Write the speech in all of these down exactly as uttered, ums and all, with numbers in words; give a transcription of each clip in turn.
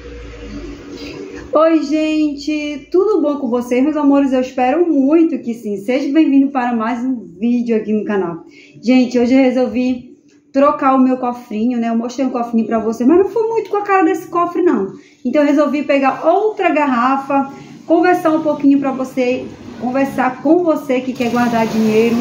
Oi, gente, tudo bom com vocês, meus amores? Eu espero muito que sim. Seja bem-vindo para mais um vídeo aqui no canal. Gente, hoje eu resolvi trocar o meu cofrinho, né? Eu mostrei um cofrinho pra vocês, mas não foi muito com a cara desse cofre, não. Então eu resolvi pegar outra garrafa, conversar um pouquinho pra você, conversar com você que quer guardar dinheiro.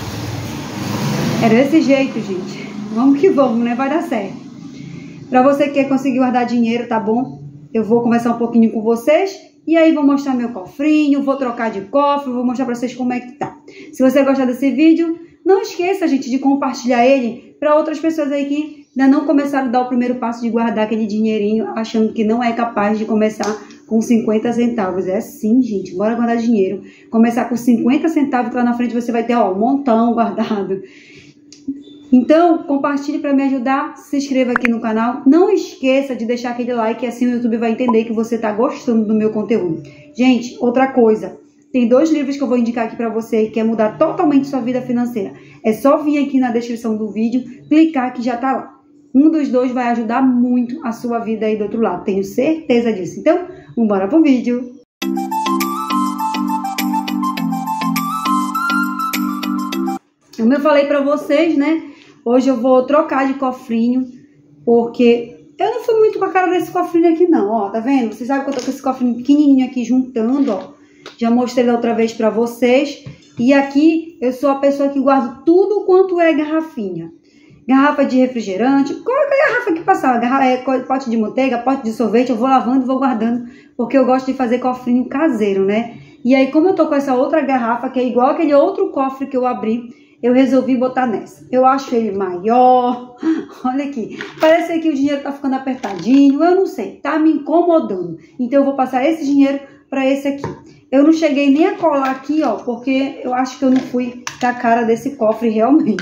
É desse jeito, gente. Vamos que vamos, né? Vai dar certo. Pra você que quer conseguir guardar dinheiro, tá bom? Eu vou conversar um pouquinho com vocês e aí vou mostrar meu cofrinho, vou trocar de cofre, vou mostrar pra vocês como é que tá. Se você gostar desse vídeo, não esqueça, gente, de compartilhar ele para outras pessoas aí que ainda não começaram a dar o primeiro passo de guardar aquele dinheirinho, achando que não é capaz de começar com cinquenta centavos. É assim, gente, bora guardar dinheiro. Começar com cinquenta centavos, que lá na frente você vai ter, ó, um montão guardado. Então, compartilhe para me ajudar, se inscreva aqui no canal. Não esqueça de deixar aquele like, assim o YouTube vai entender que você está gostando do meu conteúdo. Gente, outra coisa, tem dois livros que eu vou indicar aqui para você que quer mudar totalmente sua vida financeira. É só vir aqui na descrição do vídeo, clicar que já tá lá. Um dos dois vai ajudar muito a sua vida aí do outro lado, tenho certeza disso. Então, vamos embora pro vídeo. Como eu falei para vocês, né? Hoje eu vou trocar de cofrinho, porque eu não fui muito com a cara desse cofrinho aqui não, ó, tá vendo? Vocês sabem que eu tô com esse cofrinho pequenininho aqui juntando, ó. Já mostrei da outra vez pra vocês. E aqui eu sou a pessoa que guarda tudo quanto é garrafinha. Garrafa de refrigerante, qualquer garrafa que passar, garrafa, é, pote de manteiga, pote de sorvete, eu vou lavando e vou guardando, porque eu gosto de fazer cofrinho caseiro, né? E aí, como eu tô com essa outra garrafa, que é igual aquele outro cofre que eu abri, eu resolvi botar nessa. Eu acho ele maior. Olha aqui. Parece que o dinheiro tá ficando apertadinho. Eu não sei. Tá me incomodando. Então eu vou passar esse dinheiro para esse aqui. Eu não cheguei nem a colar aqui, ó. Porque eu acho que eu não fui com a cara desse cofre realmente.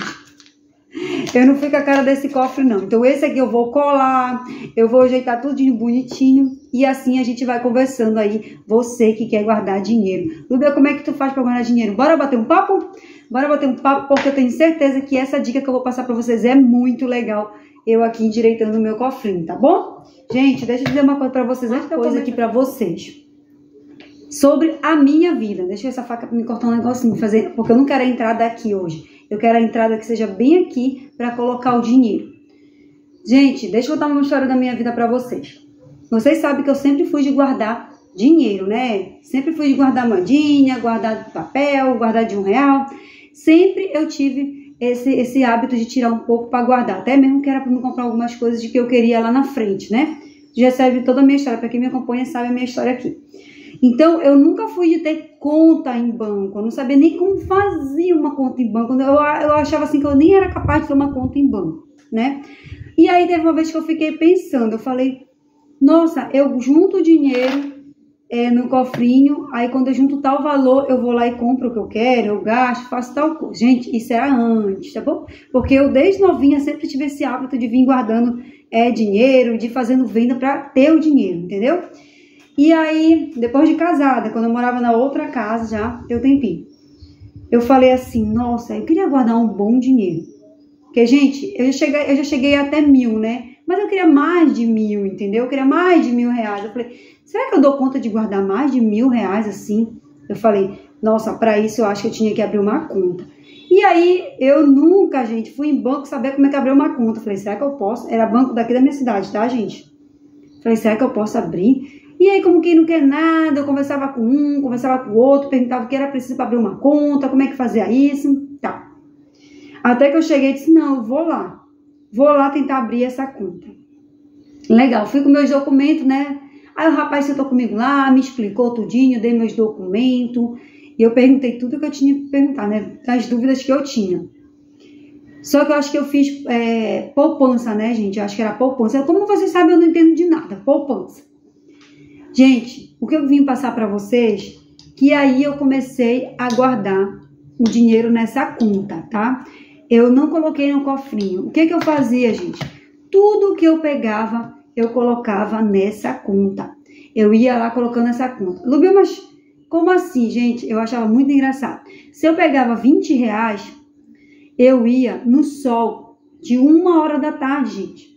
Eu não fui com a cara desse cofre, não. Então esse aqui eu vou colar. Eu vou ajeitar tudinho bonitinho. E assim a gente vai conversando aí. Você que quer guardar dinheiro. Lúbia, como é que tu faz para guardar dinheiro? Bora bater um papo? Bora bater um papo, porque eu tenho certeza que essa dica que eu vou passar pra vocês é muito legal. Eu aqui endireitando o meu cofrinho, tá bom? Gente, deixa eu dizer uma coisa pra vocês, uma coisa aqui pra vocês. Sobre a minha vida. Deixa eu essa faca pra me cortar um negocinho, fazer, porque eu não quero a entrada aqui hoje. Eu quero a entrada que seja bem aqui pra colocar o dinheiro. Gente, deixa eu contar uma história da minha vida pra vocês. Vocês sabem que eu sempre fui de guardar dinheiro, né? Sempre fui de guardar moedinha, guardar papel, guardar de um real. Sempre eu tive esse, esse hábito de tirar um pouco para guardar. Até mesmo que era para me comprar algumas coisas de que eu queria lá na frente, né? Já sabe toda a minha história. Para quem me acompanha sabe a minha história aqui. Então, eu nunca fui de ter conta em banco. Eu não sabia nem como fazia uma conta em banco. Eu, eu achava assim que eu nem era capaz de ter uma conta em banco, né? E aí, teve uma vez que eu fiquei pensando. Eu falei, nossa, eu junto dinheiro É, no cofrinho, aí quando eu junto tal valor, eu vou lá e compro o que eu quero, eu gasto, faço tal coisa. Gente, isso era antes, tá bom? Porque eu desde novinha sempre tive esse hábito de vir guardando é, dinheiro, de fazendo venda para ter o dinheiro, entendeu? E aí, depois de casada, quando eu morava na outra casa já, tem um tempinho, eu falei assim, nossa, eu queria guardar um bom dinheiro. Porque, gente, eu já cheguei, eu já cheguei até mil, né? Mas eu queria mais de mil, entendeu? Eu queria mais de mil reais. Eu falei, será que eu dou conta de guardar mais de mil reais assim? Eu falei, nossa, para isso eu acho que eu tinha que abrir uma conta. E aí, eu nunca, gente, fui em banco saber como é que abrir uma conta. Eu falei, será que eu posso? Era banco daqui da minha cidade, tá, gente? Eu falei, será que eu posso abrir? E aí, como quem não quer nada, eu conversava com um, conversava com o outro, perguntava o que era preciso para abrir uma conta, como é que fazia isso, tá. Até que eu cheguei e disse, não, eu vou lá. Vou lá tentar abrir essa conta. Legal, fui com meus documentos, né? Aí o rapaz sentou comigo lá, me explicou tudinho, dei meus documentos. E eu perguntei tudo que eu tinha que perguntar, né? Das dúvidas que eu tinha. Só que eu acho que eu fiz é, poupança, né, gente? Eu acho que era poupança. Como vocês sabem, eu não entendo de nada. Poupança. Gente, o que eu vim passar para vocês, que aí eu comecei a guardar o dinheiro nessa conta, tá? Eu não coloquei no cofrinho. O que que eu fazia, gente? Tudo que eu pegava, eu colocava nessa conta. Eu ia lá colocando essa conta. Lúbia, mas como assim, gente? Eu achava muito engraçado. Se eu pegava vinte reais, eu ia no sol de uma hora da tarde, gente.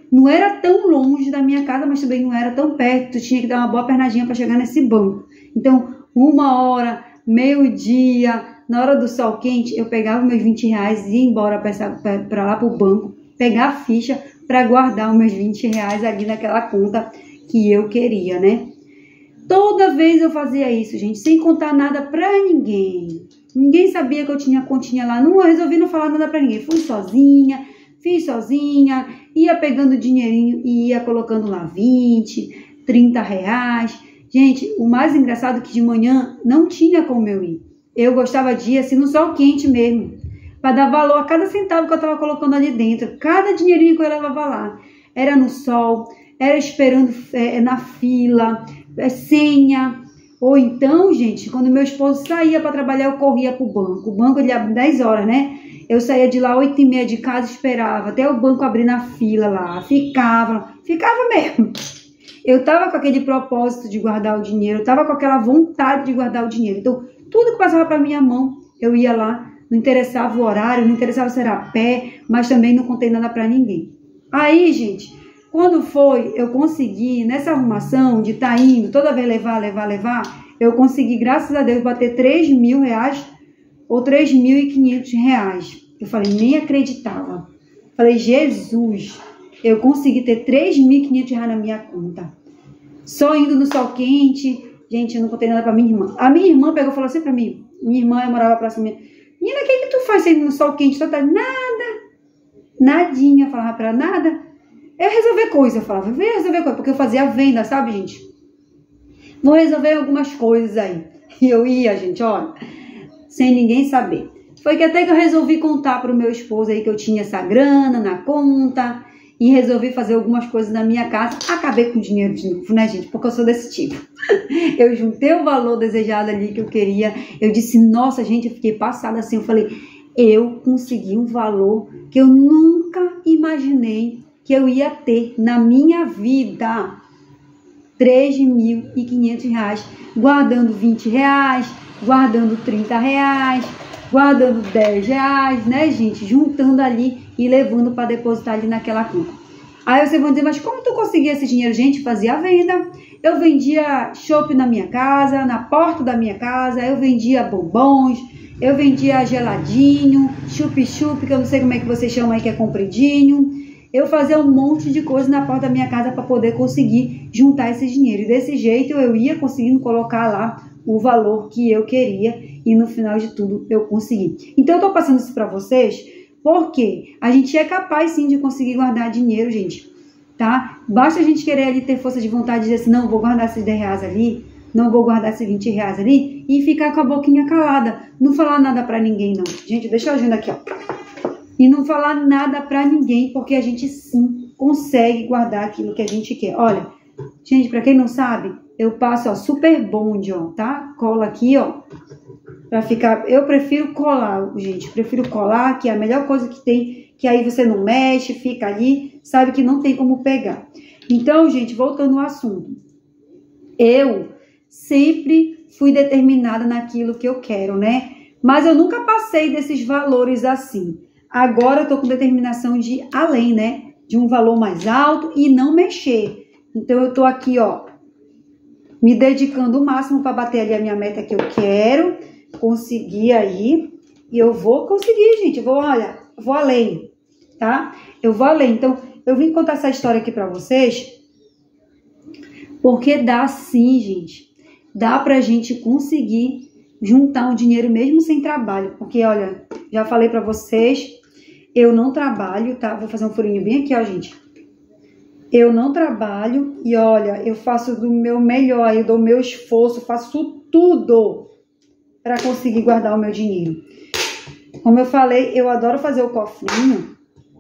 Não era tão longe da minha casa, mas também não era tão perto. Tu tinha que dar uma boa pernadinha para chegar nesse banco. Então, uma hora, meio-dia, na hora do sol quente, eu pegava meus vinte reais e ia embora para lá pro banco, pegar a ficha para guardar os meus vinte reais ali naquela conta que eu queria, né? Toda vez eu fazia isso, gente, sem contar nada pra ninguém. Ninguém sabia que eu tinha continha lá. Não resolvi não falar nada pra ninguém. Fui sozinha, fiz sozinha, ia pegando dinheirinho e ia colocando lá vinte, trinta reais. Gente, o mais engraçado é que de manhã não tinha como eu ir. Eu gostava de ir assim no sol quente mesmo, para dar valor a cada centavo que eu tava colocando ali dentro. Cada dinheirinho que eu levava lá. Era no sol, era esperando é, na fila, é, senha. Ou então, gente, quando meu esposo saía para trabalhar, eu corria pro banco. O banco ele abre dez horas, né? Eu saía de lá oito e meia de casa, esperava até o banco abrir na fila lá. Ficava, ficava mesmo. Eu tava com aquele propósito de guardar o dinheiro, eu tava com aquela vontade de guardar o dinheiro. Então, tudo que passava para minha mão, eu ia lá. Não interessava o horário, não interessava se era a pé, mas também não contei nada para ninguém. Aí, gente, quando foi, eu consegui, nessa arrumação de estar tá indo, toda vez levar, levar, levar, eu consegui, graças a Deus, bater três mil reais ou três mil e quinhentos reais. Eu falei, nem acreditava. Falei, Jesus, eu consegui ter três mil e quinhentos reais na minha conta. Só indo no sol quente. Gente, eu não contei nada pra minha irmã. A minha irmã pegou e falou assim pra mim, minha irmã, eu morava próxima, menina, o que, que tu faz indo no sol quente? Toda... Nada, nadinha, eu falava pra ela, nada. Eu resolver coisa, eu falava, vem resolver coisa, porque eu fazia venda, sabe, gente? Vou resolver algumas coisas aí. E eu ia, gente, olha, sem ninguém saber. Foi que até que eu resolvi contar pro meu esposo aí que eu tinha essa grana na conta e resolvi fazer algumas coisas na minha casa. Acabei com o dinheiro de novo, né, gente? Porque eu sou desse tipo. Eu juntei o valor desejado ali que eu queria. Eu disse, nossa, gente, eu fiquei passada assim. Eu falei, eu consegui um valor que eu nunca imaginei que eu ia ter na minha vida. três mil e quinhentos reais, guardando vinte reais, guardando trinta reais, guardando dez reais, né, gente? Juntando ali e levando para depositar ali naquela conta. Aí vocês vão dizer, mas como tu conseguia esse dinheiro? Gente, fazia a venda. Eu vendia chopp na minha casa, na porta da minha casa, eu vendia bombons, eu vendia geladinho, chup-chup, que eu não sei como é que vocês chamam aí, que é compridinho. Eu fazia um monte de coisa na porta da minha casa para poder conseguir juntar esse dinheiro. E desse jeito eu ia conseguindo colocar lá o valor que eu queria e no final de tudo eu consegui. Então eu tô passando isso para vocês porque a gente é capaz sim de conseguir guardar dinheiro, gente, tá? Basta a gente querer ali ter força de vontade de dizer assim, não, vou guardar esses dez reais ali, não vou guardar esses vinte reais ali e ficar com a boquinha calada. Não falar nada para ninguém não. Gente, deixa eu agenda aqui, ó. E não falar nada pra ninguém, porque a gente sim consegue guardar aquilo que a gente quer. Olha, gente, pra quem não sabe, eu passo, ó, super bond, ó, tá? Cola aqui, ó, pra ficar... Eu prefiro colar, gente, prefiro colar, que é a melhor coisa que tem, que aí você não mexe, fica ali, sabe que não tem como pegar. Então, gente, voltando ao assunto. Eu sempre fui determinada naquilo que eu quero, né? Mas eu nunca passei desses valores assim. Agora eu tô com determinação de ir além, né? De um valor mais alto e não mexer. Então eu tô aqui, ó, me dedicando o máximo para bater ali a minha meta que eu quero, conseguir aí. E eu vou conseguir, gente. Eu vou, olha, eu vou além, tá? Eu vou além. Então eu vim contar essa história aqui para vocês, porque dá sim, gente. Dá pra gente conseguir juntar um dinheiro mesmo sem trabalho. Porque, olha, já falei pra vocês, eu não trabalho, tá? Vou fazer um furinho bem aqui, ó, gente. Eu não trabalho e, olha, eu faço do meu melhor, eu dou meu esforço, faço tudo pra conseguir guardar o meu dinheiro. Como eu falei, eu adoro fazer o cofrinho.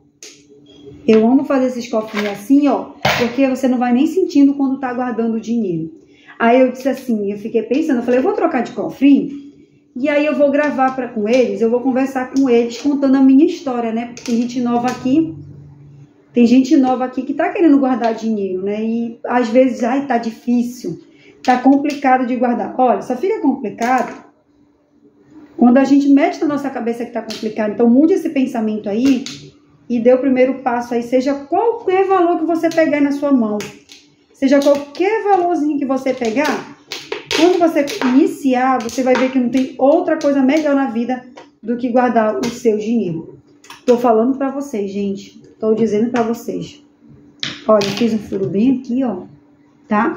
Eu amo fazer esses cofrinhos assim, ó, porque você não vai nem sentindo quando tá guardando o dinheiro. Aí eu disse assim, eu fiquei pensando, eu falei, eu vou trocar de cofrinho e aí eu vou gravar pra, com eles, eu vou conversar com eles contando a minha história, né? Porque tem gente nova aqui, tem gente nova aqui que tá querendo guardar dinheiro, né? E às vezes, ai, tá difícil, tá complicado de guardar. Olha, só fica complicado quando a gente mete na nossa cabeça que tá complicado. Então mude esse pensamento aí e dê o primeiro passo aí, seja qualquer valor que você pegar na sua mão, seja qualquer valorzinho que você pegar, quando você iniciar, você vai ver que não tem outra coisa melhor na vida do que guardar o seu dinheiro. Tô falando pra vocês, gente. Tô dizendo pra vocês. Olha, eu fiz um furo bem aqui, ó. Tá?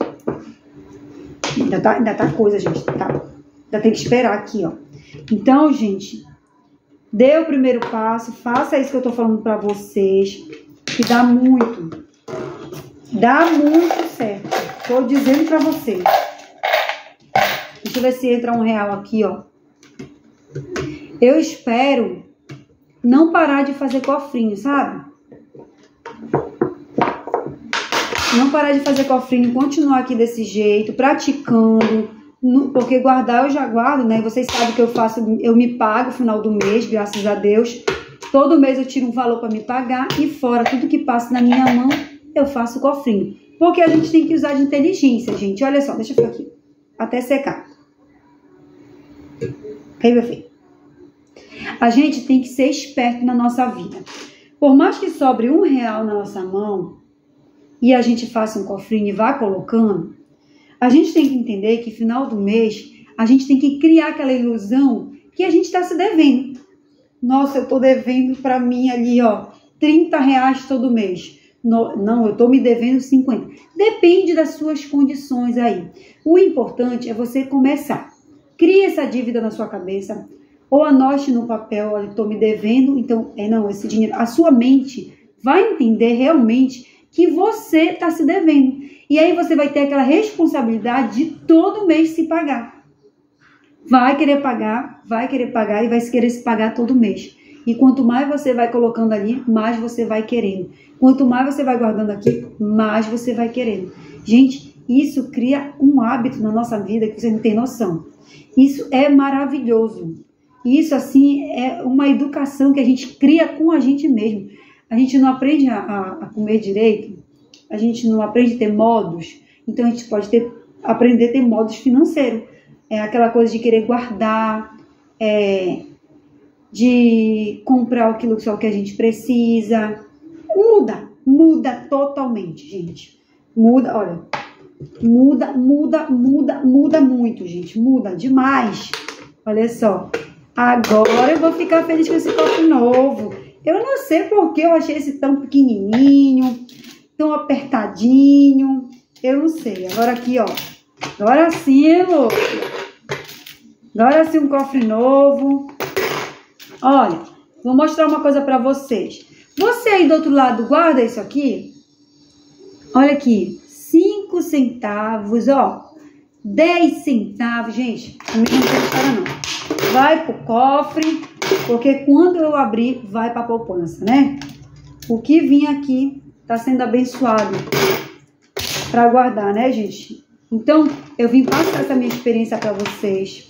Ainda tá, ainda tá coisa, gente. Tá? Ainda tem que esperar aqui, ó. Então, gente, dê o primeiro passo. Faça isso que eu tô falando pra vocês. Que dá muito. Dá muito certo. Tô dizendo pra vocês. Deixa eu ver se entra um real aqui, ó. Eu espero não parar de fazer cofrinho, sabe? Não parar de fazer cofrinho, continuar aqui desse jeito, praticando, porque guardar eu já guardo, né? Vocês sabem que eu faço, eu me pago no final do mês, graças a Deus. Todo mês eu tiro um valor para me pagar e fora tudo que passa na minha mão, eu faço cofrinho. Porque a gente tem que usar de inteligência, gente. Olha só, deixa eu ficar aqui, até secar. Aí, meu filho. A gente tem que ser esperto na nossa vida. Por mais que sobre um real na nossa mão e a gente faça um cofrinho e vá colocando, a gente tem que entender que no final do mês a gente tem que criar aquela ilusão que a gente está se devendo. Nossa, eu estou devendo para mim ali, ó, trinta reais todo mês. No, não, eu estou me devendo cinquenta. Depende das suas condições aí. O importante é você começar. Crie essa dívida na sua cabeça. Ou anote no papel, olha, estou me devendo, então, é não, esse dinheiro. A sua mente vai entender realmente que você está se devendo. E aí você vai ter aquela responsabilidade de todo mês se pagar. Vai querer pagar, vai querer pagar e vai querer se pagar todo mês. E quanto mais você vai colocando ali, mais você vai querendo. Quanto mais você vai guardando aqui, mais você vai querendo. Gente, isso cria um hábito na nossa vida que você não tem noção. Isso é maravilhoso. Isso, assim, é uma educação que a gente cria com a gente mesmo. A gente não aprende a, a, a comer direito, a gente não aprende a ter modos, então a gente pode ter, aprender a ter modos financeiros. É aquela coisa de querer guardar, é, de comprar aquilo só que a gente precisa. Muda, muda totalmente, gente. Muda, olha, muda, muda, muda, muda muito, gente. Muda demais. Olha só. Agora eu vou ficar feliz com esse copo novo. Eu não sei porque eu achei esse tão pequenininho, tão apertadinho. Eu não sei. Agora aqui, ó. Agora sim, amor. Agora sim um cofre novo. Olha, vou mostrar uma coisa pra vocês. Você aí do outro lado guarda isso aqui? Olha aqui. cinco centavos, ó. dez centavos, gente. Comigo não tem história não. Vai pro cofre, porque quando eu abrir, vai pra poupança, né? O que vinha aqui tá sendo abençoado pra guardar, né, gente? Então, eu vim passar essa minha experiência pra vocês.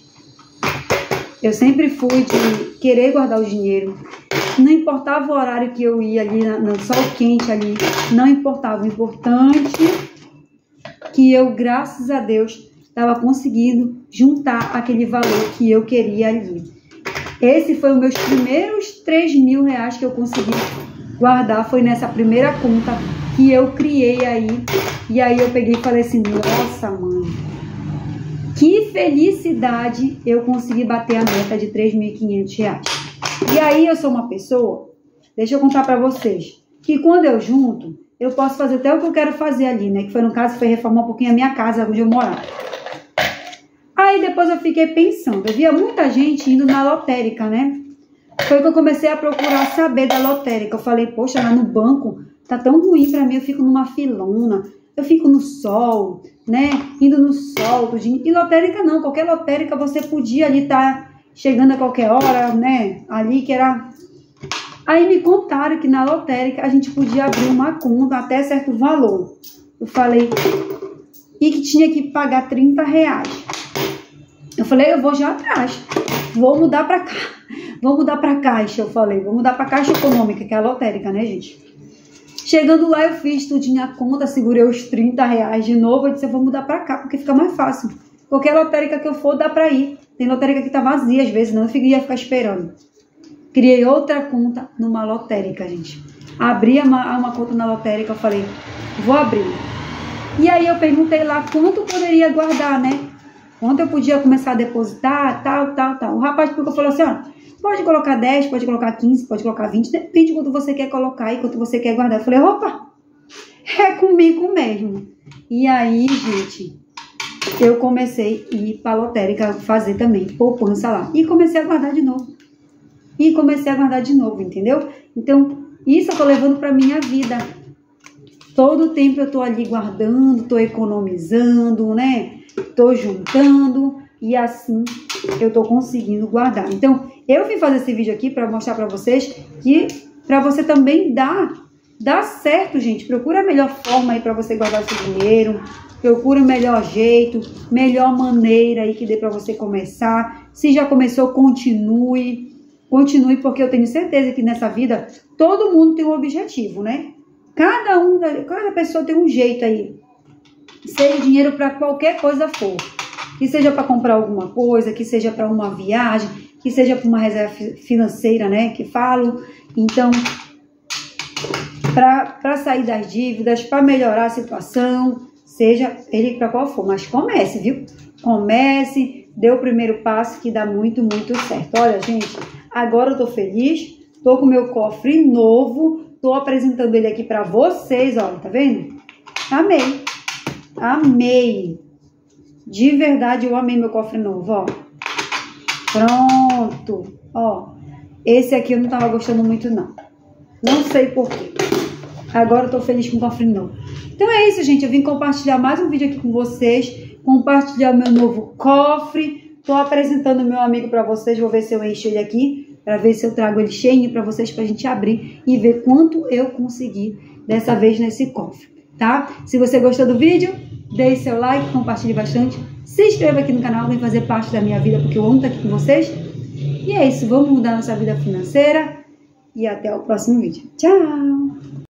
Eu sempre fui de querer guardar o dinheiro. Não importava o horário que eu ia ali, no sol quente ali, não importava. O importante que eu, graças a Deus, estava conseguindo juntar aquele valor que eu queria ali. Esse foi os meus primeiros três mil reais que eu consegui guardar. Foi nessa primeira conta que eu criei aí. E aí eu peguei e falei assim, nossa, mãe, que felicidade eu consegui bater a meta de três mil e quinhentos reais. E aí eu sou uma pessoa, deixa eu contar para vocês, que quando eu junto, eu posso fazer até o que eu quero fazer ali, né? Que foi no caso, foi reformar um pouquinho a minha casa, onde eu morava. Aí depois eu fiquei pensando, eu via muita gente indo na lotérica, né? Foi que eu comecei a procurar saber da lotérica. Eu falei, poxa, lá no banco tá tão ruim pra mim, eu fico numa filona, eu fico no sol, né? Indo no sol, tudinho. E lotérica não, qualquer lotérica você podia ali estar chegando a qualquer hora, né? Ali que era... Aí me contaram que na lotérica a gente podia abrir uma conta até certo valor. Eu falei, e que tinha que pagar trinta reais. Eu falei, eu vou já atrás, vou mudar pra cá, vou mudar pra caixa, eu falei, vou mudar pra caixa econômica, que é a lotérica, né, gente? Chegando lá, eu fiz tudinho a conta, segurei os trinta reais de novo, eu disse, eu vou mudar pra cá, porque fica mais fácil. Qualquer lotérica que eu for, dá pra ir. Tem lotérica que tá vazia, às vezes, não, eu ia ficar esperando. criei outra conta numa lotérica, gente. Abri uma, uma conta na lotérica, eu falei, vou abrir. E aí eu perguntei lá quanto eu poderia guardar, né? Quanto eu podia começar a depositar, tal, tal, tal. O rapaz ficou falou assim, ó, pode colocar dez, pode colocar quinze, pode colocar vinte, depende de quanto você quer colocar e quanto você quer guardar. Eu falei, opa, é comigo mesmo. E aí, gente, eu comecei a ir para a lotérica fazer também poupança lá. E comecei a guardar de novo. E comecei a guardar de novo, entendeu? Então, isso eu tô levando para minha vida. Todo o tempo eu tô ali guardando, tô economizando, né? Tô juntando e assim eu tô conseguindo guardar. Então, eu vim fazer esse vídeo aqui para mostrar para vocês que para você também dar, dar certo, gente. Procura a melhor forma aí para você guardar seu dinheiro. Procura o melhor jeito, melhor maneira aí que dê para você começar. Se já começou, continue. Continue, porque eu tenho certeza que nessa vida todo mundo tem um objetivo, né? Cada um, cada pessoa tem um jeito aí. Seja dinheiro para qualquer coisa for. Que seja para comprar alguma coisa, que seja para uma viagem, que seja para uma reserva financeira, né? Que falo. Então, para sair das dívidas, para melhorar a situação, seja ele para qual for. Mas comece, viu? Comece, dê o primeiro passo que dá muito, muito certo. Olha, gente, agora eu tô feliz, tô com meu cofre novo, tô apresentando ele aqui para vocês, olha, tá vendo? Amei, amei. De verdade, eu amei meu cofre novo, ó. Pronto, ó. Esse aqui eu não tava gostando muito, não. Não sei porquê. Agora eu tô feliz com o cofre novo. Então é isso, gente. Eu vim compartilhar mais um vídeo aqui com vocês. Compartilhar o meu novo cofre. Tô apresentando o meu amigo pra vocês. Vou ver se eu encho ele aqui. Pra ver se eu trago ele cheinho pra vocês, pra gente abrir e ver quanto eu consegui dessa vez nesse cofre, tá? Se você gostou do vídeo, deixe seu like, compartilhe bastante. Se inscreva aqui no canal, vem fazer parte da minha vida, porque eu amo estar aqui com vocês. E é isso. Vamos mudar nossa vida financeira. E até o próximo vídeo. Tchau!